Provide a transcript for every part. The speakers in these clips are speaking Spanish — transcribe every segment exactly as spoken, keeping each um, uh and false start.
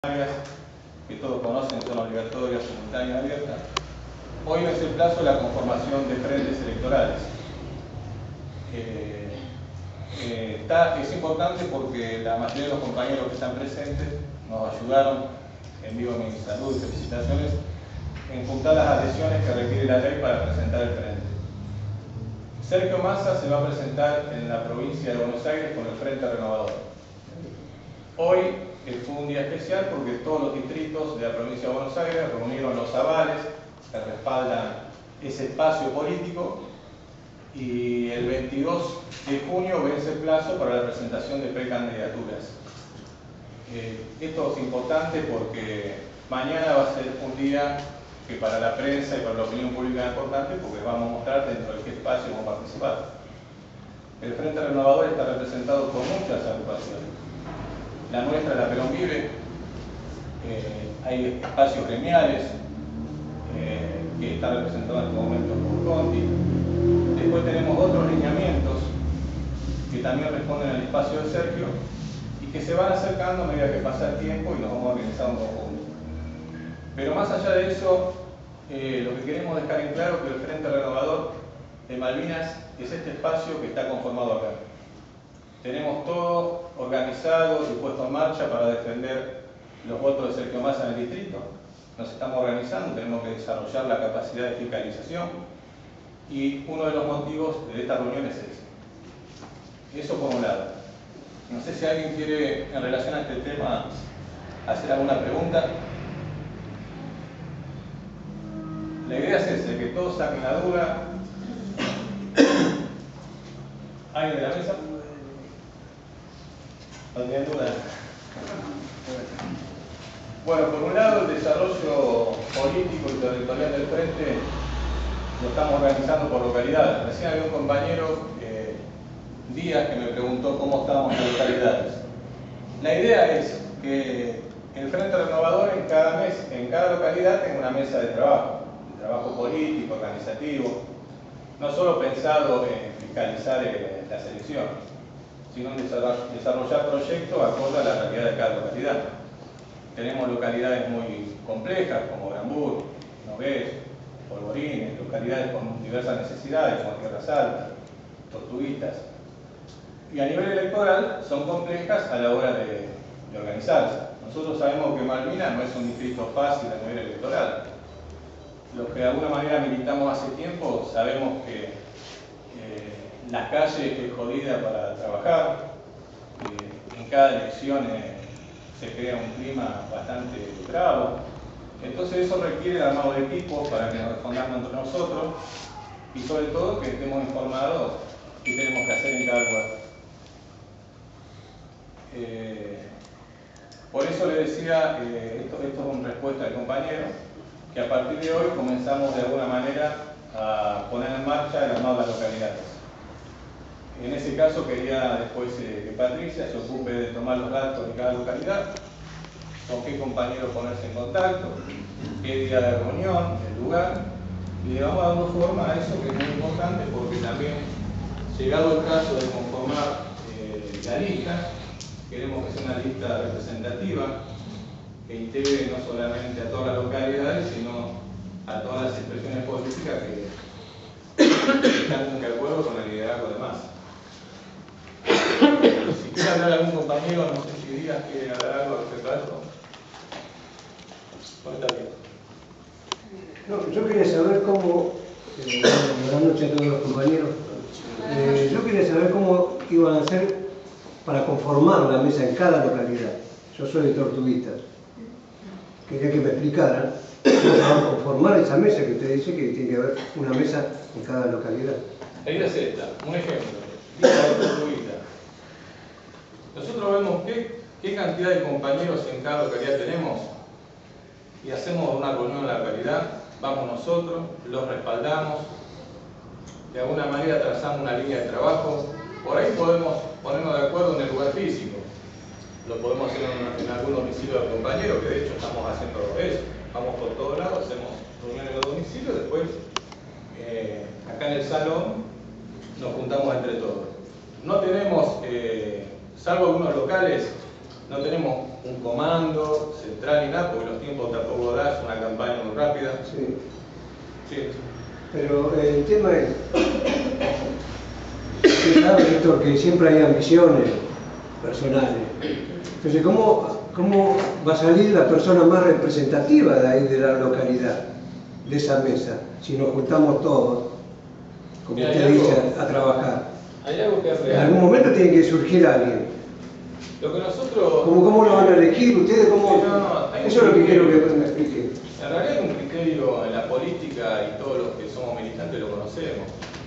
que todos conocen, son obligatorias, simultáneas, abiertas. Hoy no es el plazo de la conformación de frentes electorales. Eh, eh, está, es importante porque la mayoría de los compañeros que están presentes nos ayudaron, envío mi salud y felicitaciones, en juntar las adhesiones que requiere la ley para presentar el frente. Sergio Massa se va a presentar en la provincia de Buenos Aires con el Frente Renovador. Hoy fue un día especial porque todos los distritos de la provincia de Buenos Aires reunieron los avales que respaldan ese espacio político y el veintidós de junio vence el plazo para la presentación de precandidaturas. Eh, esto es importante porque mañana va a ser un día que para la prensa y para la opinión pública es importante porque vamos a mostrar dentro de qué espacio vamos a participar. El Frente Renovador está representado por muchas agrupaciones. La nuestra, la Perón Vive, eh, hay espacios gremiales eh, que están representados en este momento por Conti. Después tenemos otros lineamientos que también responden al espacio de Sergio y que se van acercando a medida que pasa el tiempo y nos vamos organizando en conjunto. Pero más allá de eso, eh, lo que queremos dejar en claro es que el Frente Renovador de Malvinas es este espacio que está conformado acá. Tenemos todo organizado y puesto en marcha para defender los votos de Sergio Massa en el distrito. Nos estamos organizando, tenemos que desarrollar la capacidad de fiscalización y uno de los motivos de esta reunión es ese. Eso por un lado. No sé si alguien quiere, en relación a este tema, hacer alguna pregunta. La idea es esa, que todos saquen la duda. ¿Alguien de la mesa? ¿No tienen duda? Bueno, por un lado, el desarrollo político y territorial del Frente lo estamos organizando por localidades. Recién había un compañero, eh, Díaz, que me preguntó cómo estábamos en localidades. La idea es que el Frente Renovador en cada mes, en cada localidad tenga una mesa de trabajo, de trabajo político, organizativo, no solo pensado en fiscalizar eh, las elecciones, sino en desarrollar proyectos acorde a la realidad de cada localidad. Tenemos localidades muy complejas como Granburg, Nogués, Polvorines, localidades con diversas necesidades como Tierras Altas, Tortuguitas. Y a nivel electoral son complejas a la hora de, de organizarse. Nosotros sabemos que Malvinas no es un distrito fácil a nivel electoral. Los que de alguna manera militamos hace tiempo sabemos que la calle es jodida para trabajar, eh, en cada elección eh, se crea un clima bastante bravo, entonces eso requiere el armado de equipos para que nos respondamos entre nosotros y sobre todo que estemos informados qué tenemos que hacer en cada lugar. Eh, por eso le decía, eh, esto, esto es una respuesta del compañero, que a partir de hoy comenzamos de alguna manera a poner en marcha el armado de las localidades. En ese caso quería después eh, que Patricia se ocupe de tomar los datos de cada localidad, con qué compañero ponerse en contacto, qué día de reunión, el lugar, y le vamos dando forma a eso que es muy importante porque también, llegado el caso de conformar eh, la lista, queremos que sea una lista representativa, que integre no solamente a todas las localidades, sino a todas las expresiones políticas que están de acuerdo con el liderazgo de Massa. Si quiere hablar algún compañero, no sé si Díaz quiere hablar algo respecto a esto. ¿Cómo está bien? No, yo quería saber cómo, eh, buenas noches a todos los compañeros, eh, yo quería saber cómo iban a hacer para conformar la mesa en cada localidad. Yo soy de Tortuguitas. Quería que me explicaran cómo se va a conformar esa mesa que usted dice que tiene que haber una mesa en cada localidad. La idea es esta, un ejemplo, lista de Tortuguitas. Nosotros vemos qué, qué cantidad de compañeros en cada localidad tenemos y hacemos una reunión en la localidad, vamos nosotros, los respaldamos, de alguna manera trazamos una línea de trabajo, por ahí podemos ponernos de acuerdo en el lugar físico, lo podemos hacer en, en algún domicilio del compañero, que de hecho estamos haciendo eso, vamos por todos lados, hacemos reuniones en los domicilios, después eh, acá en el salón nos juntamos entre todos. No tenemos, eh, salvo algunos locales, no tenemos un comando central ni nada, porque los tiempos tampoco da, es una campaña muy rápida. Sí. Sí. Pero el tema es, usted sabe, Víctor, que siempre hay ambiciones personales. Entonces, ¿cómo, ¿cómo va a salir la persona más representativa de ahí de la localidad, de esa mesa, si nos juntamos todos, como Mira, usted hay dice, algo- a, a trabajar? Hay algo que es En real. algún momento tiene que surgir alguien. Lo que nosotros... ¿Cómo, cómo lo van a elegir ustedes? ¿Cómo? Sí, no, no, hay Eso es lo que un quiero que criterio. me explique. En realidad hay un criterio en la política y todos los que somos militantes lo conocemos.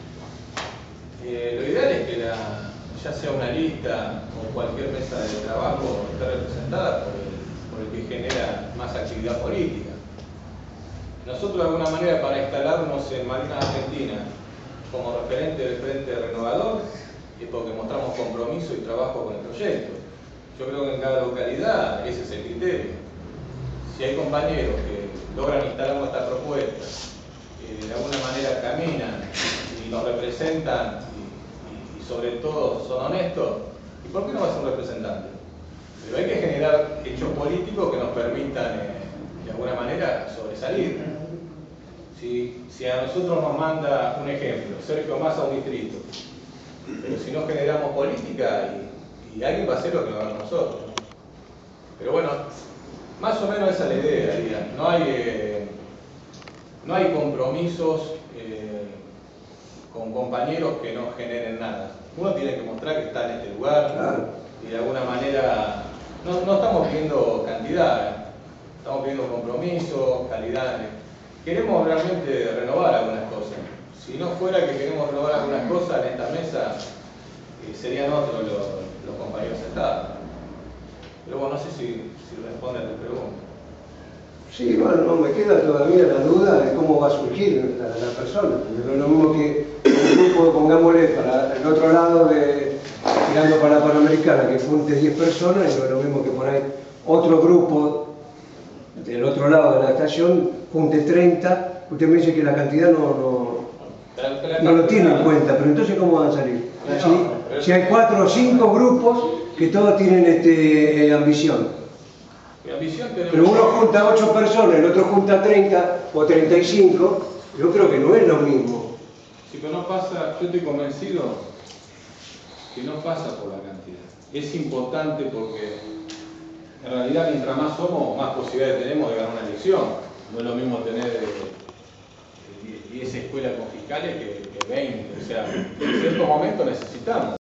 Eh, lo ideal es que la, ya sea una lista o cualquier mesa de trabajo esté representada por el, por el que genera más actividad política. Nosotros de alguna manera para instalarnos en Malvinas Argentina como referente del Frente Renovador es porque mostramos compromiso y trabajo con el proyecto. Yo creo que en cada localidad ese es el criterio. Si hay compañeros que logran instalar nuestra propuesta, eh, de alguna manera caminan y nos representan y, y, y sobre todo son honestos, ¿y por qué no va a ser un representante? Pero hay que generar hechos políticos que nos permitan eh, de alguna manera sobresalir. Si, si a nosotros nos manda un ejemplo, Sergio Massa a un distrito, pero si no generamos política y, y alguien va a hacer lo que nos haga nosotros. Pero bueno, más o menos esa es la idea, diría. No hay, eh, no hay compromisos eh, con compañeros que no generen nada. Uno tiene que mostrar que está en este lugar Claro. y de alguna manera no, no estamos pidiendo cantidad, ¿eh? Estamos pidiendo compromiso, calidad. Queremos realmente renovar algunas cosas. Si no fuera que queremos renovar algunas cosas en esta mesa, eh, serían otros los, los compañeros sentados. Pero bueno, no sé si, si responde a tu pregunta. Sí, bueno, no me queda todavía la duda de cómo va a surgir la, la persona. No es lo mismo que un grupo, pongámosle, para el otro lado, de, tirando para la Panamericana, que junte diez personas, y no es lo mismo que por ahí otro grupo del otro lado de la estación junte treinta. Usted me dice que la cantidad no, no, no lo tiene en cuenta, pero entonces ¿cómo van a salir? Si, si hay cuatro o cinco grupos que todos tienen este, eh, ambición. Mi ambición tenemos... Pero uno junta ocho personas, el otro junta treinta o treinta y cinco, yo creo que no es lo mismo. Sí, pero no pasa, yo estoy convencido que no pasa por la cantidad. Es importante porque en realidad mientras más somos, más posibilidades tenemos de ganar una elección. No es lo mismo tener eh, diez escuelas con fiscales que, que veinte. O sea, en cierto momento necesitamos.